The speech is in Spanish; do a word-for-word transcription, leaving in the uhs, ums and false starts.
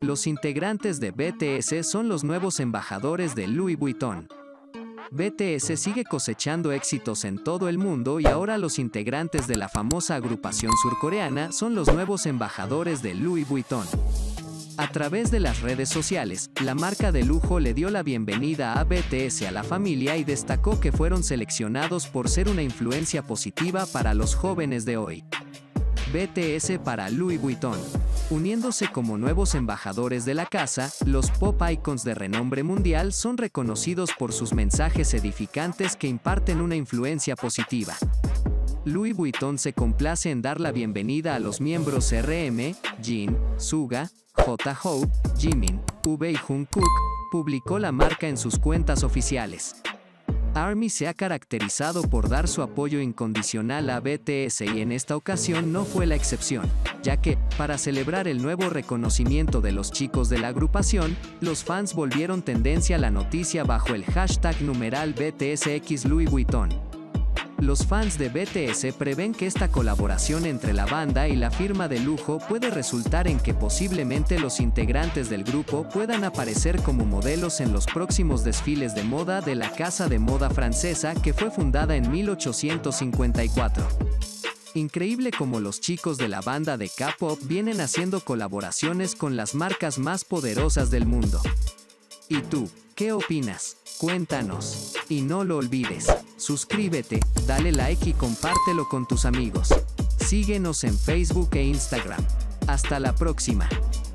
Los integrantes de B T S son los nuevos embajadores de Louis Vuitton. B T S sigue cosechando éxitos en todo el mundo y ahora los integrantes de la famosa agrupación surcoreana son los nuevos embajadores de Louis Vuitton. A través de las redes sociales, la marca de lujo le dio la bienvenida a B T S a la familia y destacó que fueron seleccionados por ser una influencia positiva para los jóvenes de hoy. B T S para Louis Vuitton. Uniéndose como nuevos embajadores de la casa, los pop icons de renombre mundial son reconocidos por sus mensajes edificantes que imparten una influencia positiva. Louis Vuitton se complace en dar la bienvenida a los miembros R M, Jin, Suga, J-Hope, Jimin, V y Jungkook, publicó la marca en sus cuentas oficiales. ARMY se ha caracterizado por dar su apoyo incondicional a B T S y en esta ocasión no fue la excepción, ya que, para celebrar el nuevo reconocimiento de los chicos de la agrupación, los fans volvieron tendencia a la noticia bajo el hashtag numeral B T S X Louis Vuitton. Los fans de B T S prevén que esta colaboración entre la banda y la firma de lujo puede resultar en que posiblemente los integrantes del grupo puedan aparecer como modelos en los próximos desfiles de moda de la casa de moda francesa que fue fundada en mil ochocientos cincuenta y cuatro. Increíble como los chicos de la banda de K-pop vienen haciendo colaboraciones con las marcas más poderosas del mundo. ¿Y tú, qué opinas? Cuéntanos. Y no lo olvides, suscríbete, dale like y compártelo con tus amigos. Síguenos en Facebook e Instagram. Hasta la próxima.